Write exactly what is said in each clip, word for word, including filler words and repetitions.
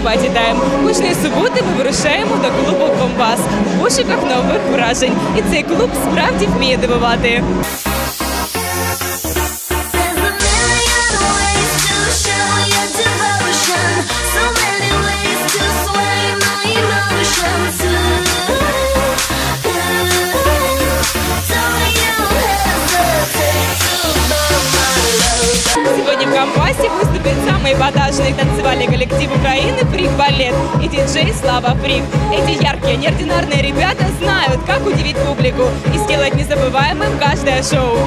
Патітайм. Кожної суботи ми вирушаємо до клубу «Компас» у пошуках нових вражень. І цей клуб справді вміє дивувати. Сегодня в «Компасе» выступит самый эпатажный танцевальный коллектив Украины «Фрик Балет» и диджей Слава Фрик. Эти яркие, неординарные ребята знают, как удивить публику и сделать незабываемым каждое шоу.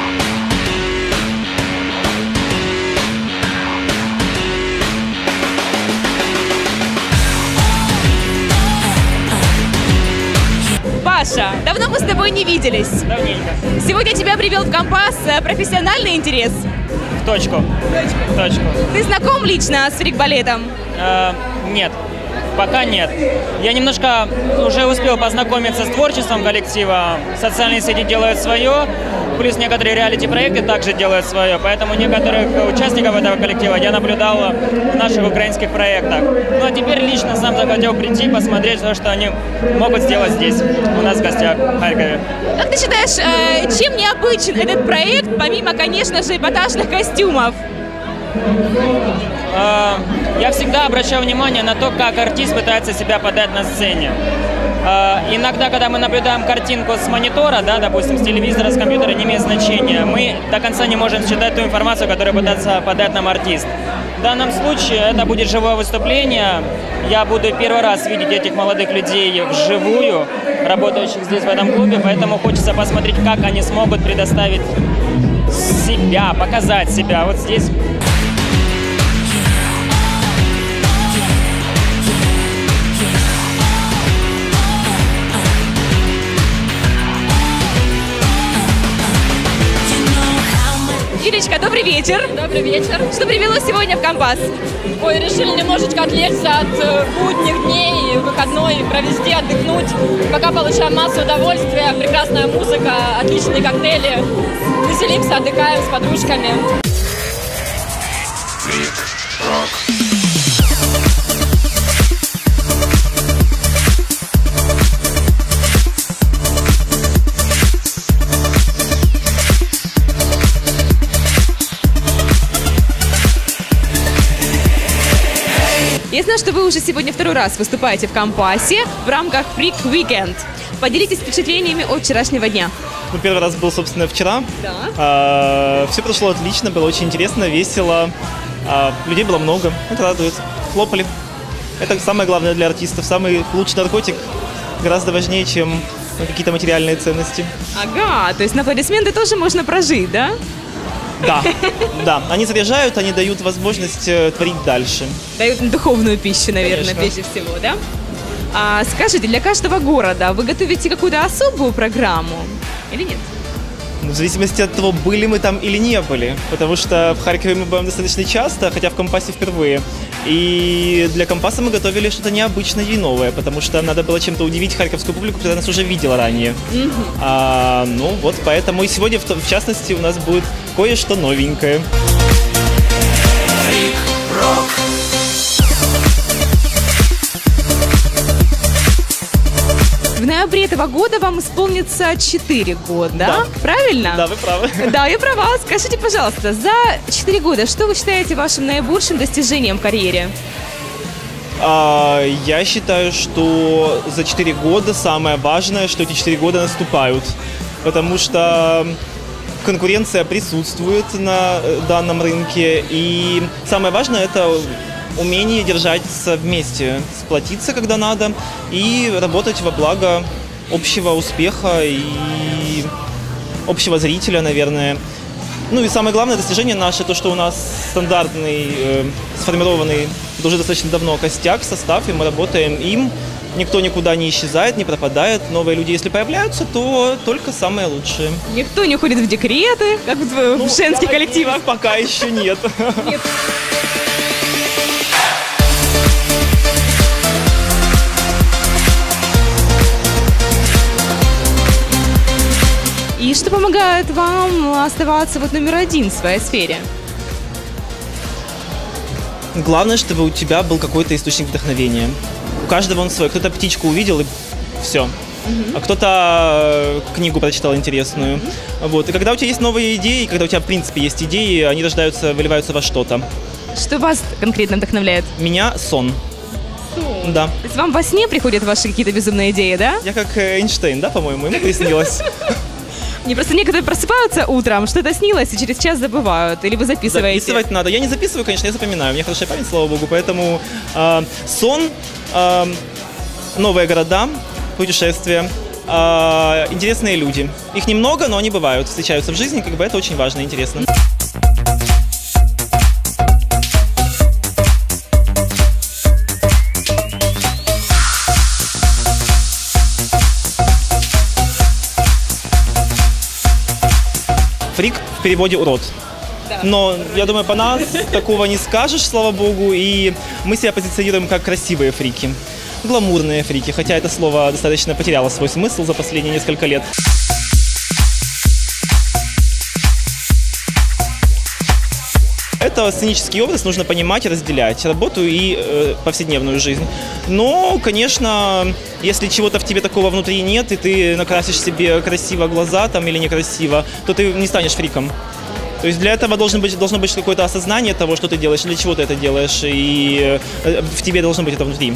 Паша, давно мы с тобой не виделись. Давненько. Сегодня тебя привел в «Компас» профессиональный интерес. В точку. Точку. В точку. Ты знаком лично с фрик-балетом? Э, нет. Пока нет. Я немножко уже успел познакомиться с творчеством коллектива. Социальные сети делают свое, плюс некоторые реалити-проекты также делают свое. Поэтому некоторых участников этого коллектива я наблюдал в наших украинских проектах. Ну а теперь лично сам захотел прийти, посмотреть то, что они могут сделать здесь, у нас в гостях, в Харькове. Как ты считаешь, чем необычен этот проект, помимо, конечно же, эпатажных костюмов? Я всегда обращаю внимание на то, как артист пытается себя подать на сцене. Иногда, когда мы наблюдаем картинку с монитора, да, допустим, с телевизора, с компьютера, не имеет значения. Мы до конца не можем считать ту информацию, которую пытается подать нам артист. В данном случае это будет живое выступление. Я буду первый раз видеть этих молодых людей вживую, работающих здесь, в этом клубе, поэтому хочется посмотреть, как они смогут предоставить себя, показать себя вот здесь. Юлечка, добрый вечер. Добрый вечер. Что привело сегодня в «Компас»? Ой, решили немножечко отвлечься от будних дней, выходной, провести, отдохнуть. Пока получаем массу удовольствия, прекрасная музыка, отличные коктейли. Веселимся, отдыхаем с подружками. Я знаю, что вы уже сегодня второй раз выступаете в «Компасе» в рамках «Фрик Weekend». Поделитесь впечатлениями от вчерашнего дня. Ну, первый раз был, собственно, вчера. Да. А, все прошло отлично, было очень интересно, весело. А, людей было много, это радует. Хлопали. Это самое главное для артистов. Самый лучший наркотик гораздо важнее, чем ну, какие-то материальные ценности. Ага, то есть на аплодисменты тоже можно прожить, да? Да, да. Они заряжают, они дают возможность э, творить дальше. Дают духовную пищу, наверное, Конечно. прежде всего, да? А, скажите, для каждого города вы готовите какую-то особую программу или нет? В зависимости от того, были мы там или не были. Потому что в Харькове мы бываем достаточно часто, хотя в «Компасе» впервые. И для «Компаса» мы готовили что-то необычное и новое, потому что надо было чем-то удивить харьковскую публику, которая нас уже видела ранее. Mm-hmm. а, ну вот, поэтому и сегодня, в, в частности, у нас будет кое-что новенькое. В ноябре этого года вам исполнится четыре года, Да. правильно? Да, вы правы. Да, я права. Скажите, пожалуйста, за четыре года что вы считаете вашим наибольшим достижением в карьере? А, я считаю, что за четыре года самое важное, что эти четыре года наступают. Потому что конкуренция присутствует на данном рынке. И самое важное – это умение держаться вместе, сплотиться, когда надо, и работать во благо общего успеха и общего зрителя, наверное. Ну и самое главное достижение наше, то, что у нас стандартный, э, сформированный уже достаточно давно костяк, состав, и мы работаем им. Никто никуда не исчезает, не пропадает. Новые люди, если появляются, то только самые лучшие. Никто не уходит в декреты, как в, Ну, в женских я коллективах? надеюсь, пока еще нет. Нет. И что помогает вам оставаться вот номер один в своей сфере? Главное, чтобы у тебя был какой-то источник вдохновения. У каждого он свой. Кто-то птичку увидел и все. Uh-huh. А кто-то книгу прочитал интересную. Uh-huh. Вот. И когда у тебя есть новые идеи, когда у тебя, в принципе, есть идеи, они рождаются, выливаются во что-то. Что вас конкретно вдохновляет? Меня сон. Сон. Да. То есть вам во сне приходят ваши какие-то безумные идеи, да? Я как Эйнштейн, да, по-моему, ему приснилось. Не, просто некоторые просыпаются утром, что-то снилось, и через час забывают. Или вы записываете? Записывать надо. Я не записываю, конечно, я запоминаю. У меня хорошая память, слава богу. Поэтому э, сон, э, новые города, путешествия, э, интересные люди. Их немного, но они бывают, встречаются в жизни, как бы это очень важно и интересно. Фрик в переводе урод. Да. Но, я думаю, по нас такого не скажешь, слава богу, и мы себя позиционируем как красивые фрики. Гламурные фрики, хотя это слово достаточно потеряло свой смысл за последние несколько лет. Это сценический образ, нужно понимать и разделять работу и э, повседневную жизнь. Но, конечно, если чего-то в тебе такого внутри нет, и ты накрасишь себе красиво глаза там или некрасиво, то ты не станешь фриком. То есть для этого должно быть, должно быть какое-то осознание того, что ты делаешь, для чего ты это делаешь, и э, в тебе должно быть это внутри.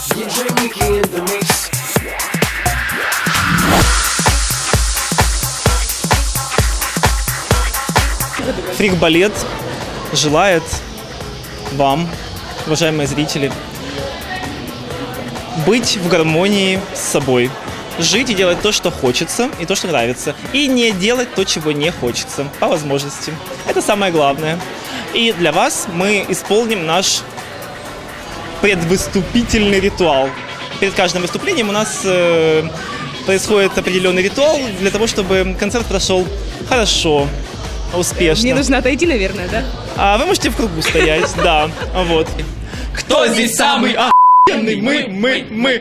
Фрик-балет желает вам, уважаемые зрители, быть в гармонии с собой. Жить и делать то, что хочется, и то, что нравится. И не делать то, чего не хочется, по возможности. Это самое главное. И для вас мы исполним наш предвыступительный ритуал. Перед каждым выступлением у нас э, происходит определенный ритуал для того, чтобы концерт прошел хорошо, успешно. Мне нужно отойти, наверное, да? А вы можете в кругу стоять, да. Вот. Кто здесь самый охуенный? Мы, мы, мы.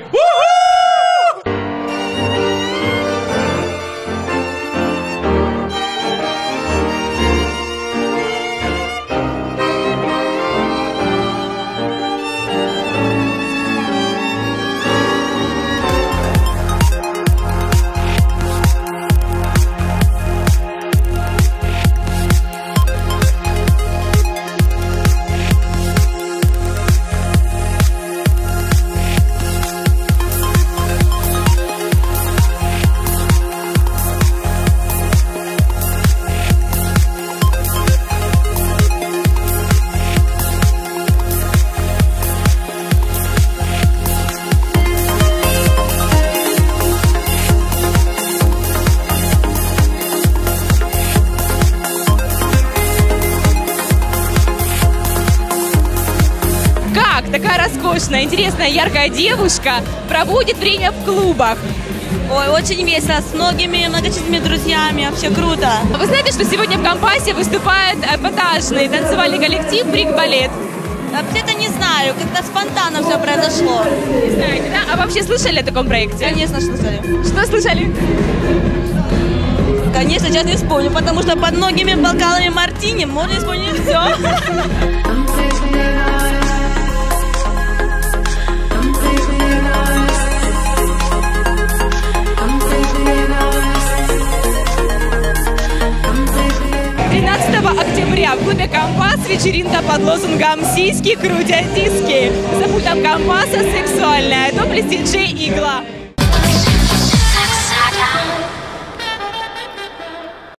Такая роскошная, интересная, яркая девушка проводит время в клубах. Ой, очень весело, с многими многочисленными друзьями, вообще круто. Вы знаете, что сегодня в Кампасе выступает эпатажный танцевальный коллектив «Фрик-балет»? Вообще-то не знаю, как-то спонтанно все произошло. Не знаете, да? А вообще слышали о таком проекте? Конечно, слышали. Что слышали? Конечно, сейчас не вспомню, потому что под многими бокалами мартини можно исполнить все. тринадцатого октября в клубе «Кампас» вечеринка под лозунгом «Сиськи крутят диски». За пультом «Кампаса» сексуальная. Топлес диджей «Игла».